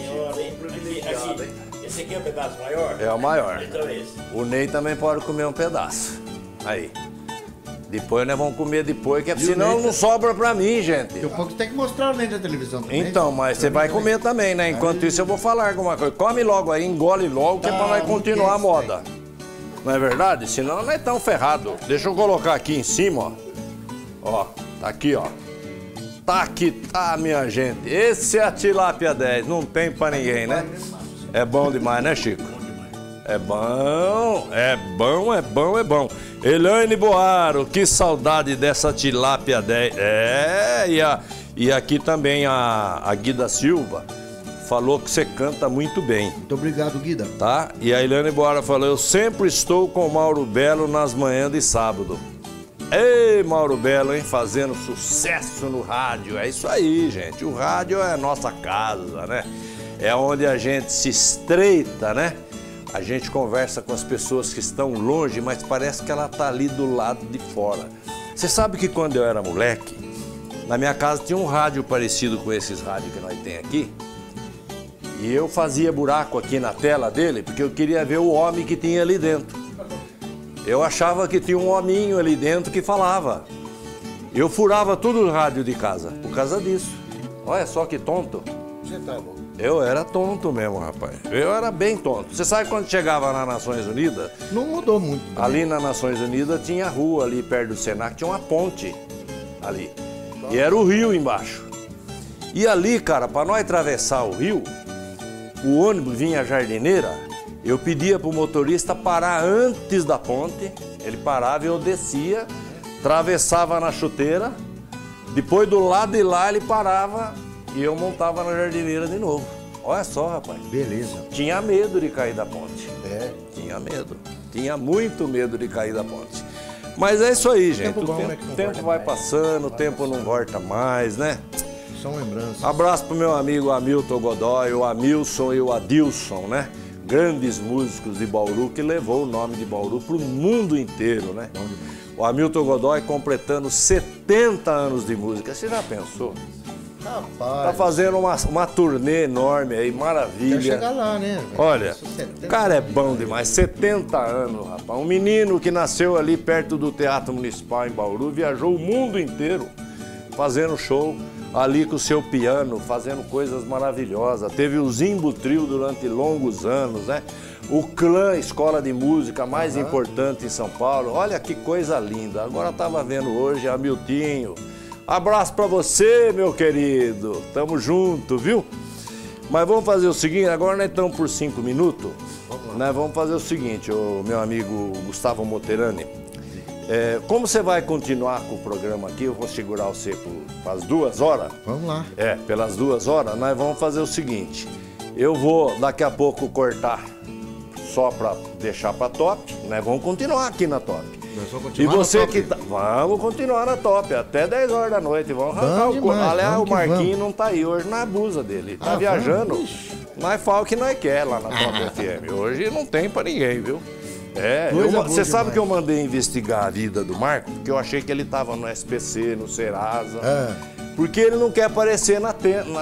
Speaker 3: Esse aqui é o pedaço maior?
Speaker 1: É o maior.
Speaker 3: Então é esse.
Speaker 1: O Ney também pode comer um pedaço. Aí. Depois nós vamos comer depois, que senão não sobra pra mim, gente.
Speaker 2: Daqui a pouco tem que mostrar o Ney da televisão também.
Speaker 1: Então, mas você vai comer também, né? Enquanto isso eu vou falar alguma coisa. Come logo aí, engole logo, que é pra nós continuar a moda. Não é verdade? Senão nós estamos ferrados. Deixa eu colocar aqui em cima, ó. Ó, tá aqui, ó. Tá aqui, tá, minha gente. Esse é a tilápia 10, não tem pra ninguém, né? É bom demais, né, Chico? É bom, é bom, é bom, é bom. Elaine Boaro, que saudade dessa tilápia 10. E aqui também a Guida Silva falou que você canta muito bem.
Speaker 2: Muito obrigado, Guida.
Speaker 1: Tá? E a Elaine Boaro falou, eu sempre estou com o Mauro Belo nas manhãs de sábado. Ei, Mauro Belo, hein? Fazendo sucesso no rádio. É isso aí, gente. O rádio é a nossa casa, né? É onde a gente se estreita, né? A gente conversa com as pessoas que estão longe, mas parece que ela tá ali do lado de fora. Você sabe que quando eu era moleque, na minha casa tinha um rádio parecido com esses rádios que nós tem aqui. E eu fazia buraco aqui na tela dele, porque eu queria ver o homem que tinha ali dentro. Eu achava que tinha um hominho ali dentro que falava. Eu furava tudo o rádio de casa, por causa disso. Olha só que tonto.
Speaker 2: Você tá bom.
Speaker 1: Eu era tonto mesmo, rapaz. Eu era bem tonto. Você sabe quando chegava na Nações Unidas?
Speaker 2: Não mudou muito. Também.
Speaker 1: Ali na Nações Unidas tinha rua ali perto do Senac, tinha uma ponte ali. E era o rio embaixo. E ali, cara, para nós atravessar o rio, o ônibus vinha a jardineira, eu pedia pro motorista parar antes da ponte, ele parava e eu descia, atravessava na chuteira, depois do lado de lá ele parava e eu montava na jardineira de novo. Olha só, rapaz.
Speaker 2: Beleza.
Speaker 1: Tinha medo de cair da ponte.
Speaker 2: É.
Speaker 1: Tinha medo. Tinha muito medo de cair da ponte. Mas é isso aí, gente. O tempo vai passando, o tempo não volta mais, né?
Speaker 2: São lembranças.
Speaker 1: Abraço pro meu amigo Hamilton Godoy, o Hamilson e o Adilson, né? Grandes músicos de Bauru que levou o nome de Bauru pro mundo inteiro, né? O Hamilton Godoy completando 70 anos de música. Você já pensou?
Speaker 2: Rapaz.
Speaker 1: Tá fazendo uma turnê enorme aí, maravilha.
Speaker 2: Quer chegar lá, né?
Speaker 1: Olha, o cara é bom demais, 70 anos, rapaz. Um menino que nasceu ali perto do Teatro Municipal em Bauru, viajou o mundo inteiro fazendo show ali com o seu piano, fazendo coisas maravilhosas. Teve o Zimbo Trio durante longos anos, né? O Clã, escola de música mais importante em São Paulo. Olha que coisa linda. Agora eu tava vendo hoje a Miltinho. Abraço pra você, meu querido. Tamo junto, viu? Mas vamos fazer o seguinte, agora nós estamos por 5 minutos. Nós vamos fazer o seguinte, o meu amigo Gustavo Moterani. Como você vai continuar com o programa aqui, eu vou segurar você para as 2 horas.
Speaker 2: Vamos lá.
Speaker 1: Pelas 2 horas, nós vamos fazer o seguinte. Eu vou daqui a pouco cortar só para deixar para top. Nós vamos continuar aqui na top. E você que tá... Vamos continuar na top, até 10 horas da noite. Vamos arrancar o corpo. Aliás, o Marquinhos não tá aí hoje na abusa dele. Tá viajando. Nós fala o que nós quer lá na Top FM. Hoje não tem pra ninguém, viu? Você sabe que eu mandei investigar a vida do Marco? Porque eu achei que ele tava no SPC, no Serasa. Porque ele não quer aparecer na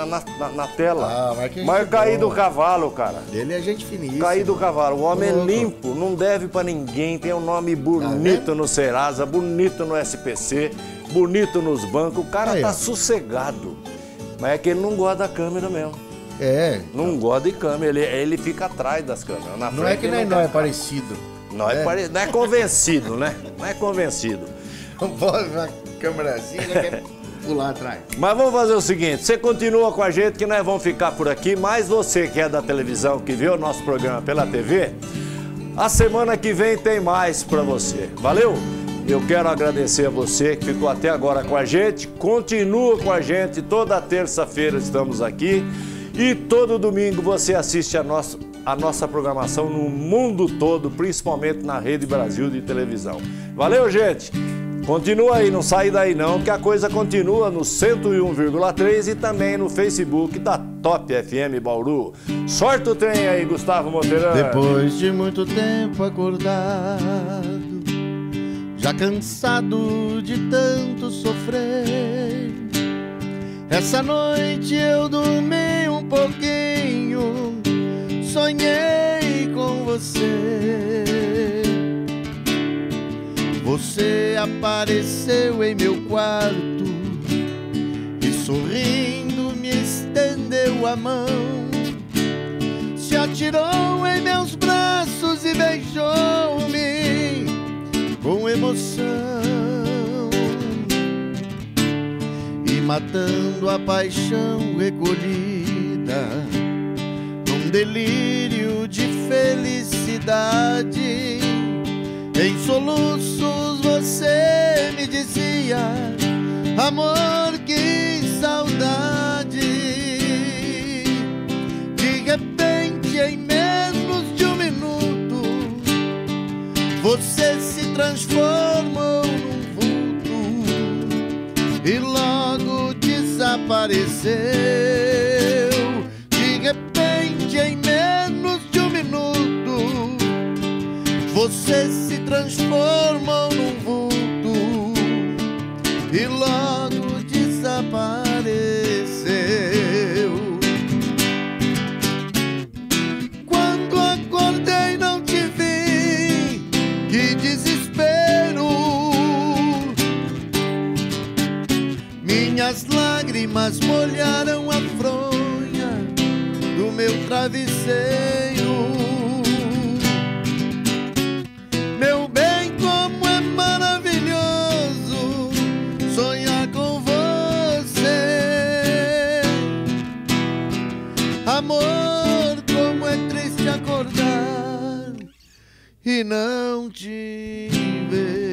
Speaker 1: tela. Mas cair do cavalo, cara.
Speaker 2: Ele é gente finíssima.
Speaker 1: Cair do cavalo. O homem é limpo, não deve pra ninguém. Tem um nome bonito no Serasa, bonito no SPC, bonito nos bancos. O cara tá sossegado. Mas é que ele não gosta da câmera mesmo. Não gosta de câmera. Ele fica atrás das câmeras. Na
Speaker 2: não é que nem nós é parecido.
Speaker 1: Não é convencido, né? Não é convencido.
Speaker 2: Não pode uma câmera assim, né? Pular atrás.
Speaker 1: Mas vamos fazer o seguinte, você continua com a gente que nós vamos ficar por aqui, mas você que é da televisão, que vê o nosso programa pela TV, a semana que vem tem mais pra você. Valeu? Eu quero agradecer a você que ficou até agora com a gente, continua com a gente, toda terça-feira estamos aqui e todo domingo você assiste a nossa programação no mundo todo, principalmente na Rede Brasil de televisão. Valeu, gente! Continua aí, não sai daí não, que a coisa continua no 101,3 e também no Facebook da Top FM Bauru. Sorte o trem aí, Gustavo Monteirão.
Speaker 2: Depois de muito tempo acordado, já cansado de tanto sofrer, essa noite eu dormi um pouquinho, sonhei com você. Você apareceu em meu quarto e sorrindo me estendeu a mão, se atirou em meus braços e beijou-me com emoção, e matando a paixão recolhida num delírio de felicidade, em soluços você me dizia: amor, que saudade. De repente, em menos de um minuto, você se transformou num vulto e logo desapareceu. De repente, em menos de um minuto, você se transformou num vulto e logo desapareceu. Quando acordei não te vi, que desespero. Minhas lágrimas molharam a fronha travesseiro. Meu bem, como é maravilhoso sonhar com você. Amor, como é triste acordar e não te ver.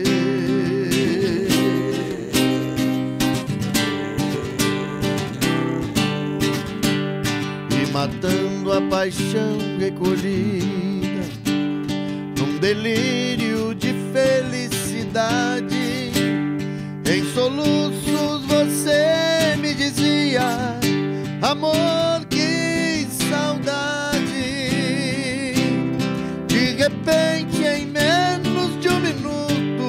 Speaker 2: E matando a paixão recolhida num delírio de felicidade, em soluços você me dizia: amor, que saudade. De repente, em menos de um minuto,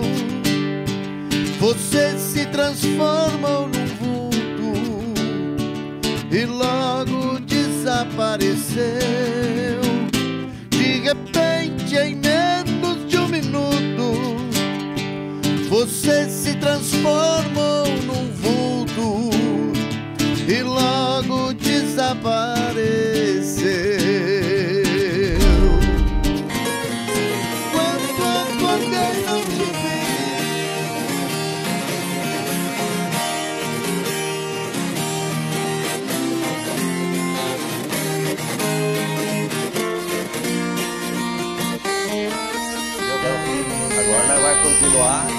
Speaker 2: você se transformou num vulto e logo desapareceu. De repente, em menos de um minuto, você se transformou num vulto e logo desapareceu. Quando acordei não te vi,
Speaker 1: Agora nós vamos continuar